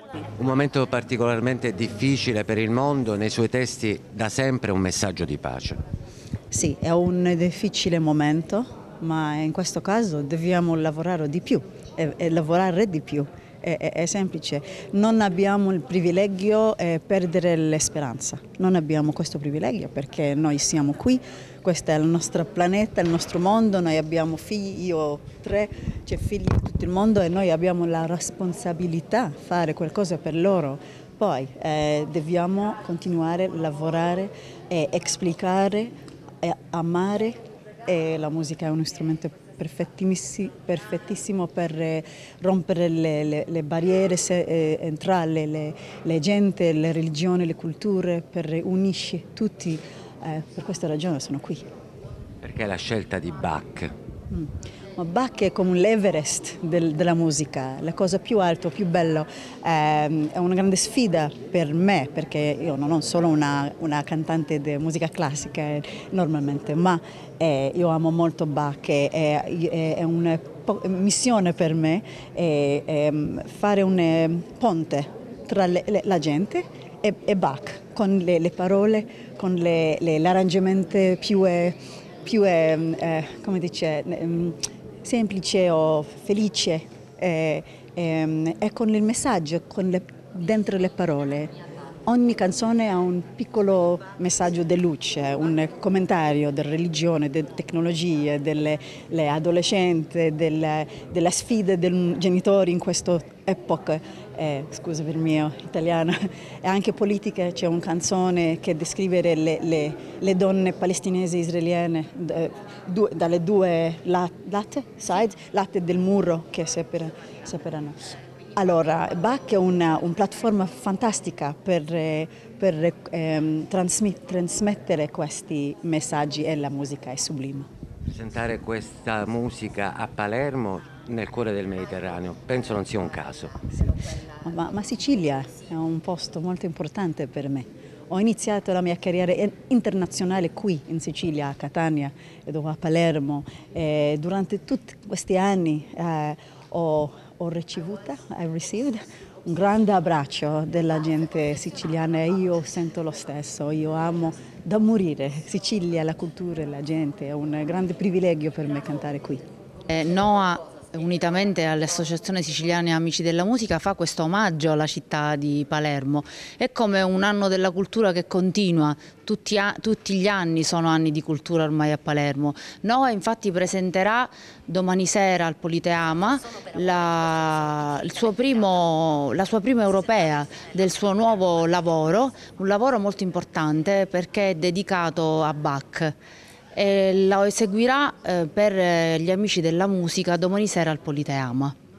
Un momento particolarmente difficile per il mondo, nei suoi testi da sempre un messaggio di pace. Sì, è un difficile momento, ma in questo caso dobbiamo lavorare di più e lavorare di più. È semplice, non abbiamo il privilegio di perdere la speranza, non abbiamo questo privilegio perché noi siamo qui, questo è il nostro pianeta, il nostro mondo, noi abbiamo figli, io ho 3, c'è figli in tutto il mondo e noi abbiamo la responsabilità di fare qualcosa per loro. Poi dobbiamo continuare a lavorare e esplicare e amare e la musica è uno strumento perfettissimo per rompere le barriere tra le gente, le religioni, le culture, per unirci tutti. Per questa ragione sono qui. Perché la scelta di Bach? Ma Bach è come l'Everest della musica, la cosa più alta, più bella, è una grande sfida per me perché io non sono solo una cantante di musica classica normalmente, ma io amo molto Bach, è una missione per me fare un ponte tra la gente e Bach, con le parole, con l'arrangiamento più come dice, semplice o felice e con il messaggio dentro le parole. Ogni canzone ha un piccolo messaggio di luce, un commentario della religione, delle tecnologie, delle adolescenti, delle sfide dei genitori in questa epoca. Scusa per il mio italiano, e anche politica, c'è una canzone che descrive le donne palestinesi e israeliane dalle due lati del muro che separano. Allora, Bach è una piattaforma fantastica per trasmettere questi messaggi e la musica è sublime. Presentare questa musica a Palermo, nel cuore del Mediterraneo, penso non sia un caso. Ma Sicilia è un posto molto importante per me. Ho iniziato la mia carriera internazionale qui in Sicilia, a Catania e dopo a Palermo. E durante tutti questi anni ho ricevuto un grande abbraccio della gente siciliana e io sento lo stesso, io amo da morire Sicilia, la cultura e la gente, è un grande privilegio per me cantare qui. Noa, unitamente all'Associazione Siciliani Amici della Musica, fa questo omaggio alla città di Palermo. È come un anno della cultura che continua, tutti gli anni sono anni di cultura ormai a Palermo. Noa infatti presenterà domani sera al Politeama la sua prima europea del suo nuovo lavoro, un lavoro molto importante perché è dedicato a Bach. E la eseguirà per gli amici della musica domani sera al Politeama.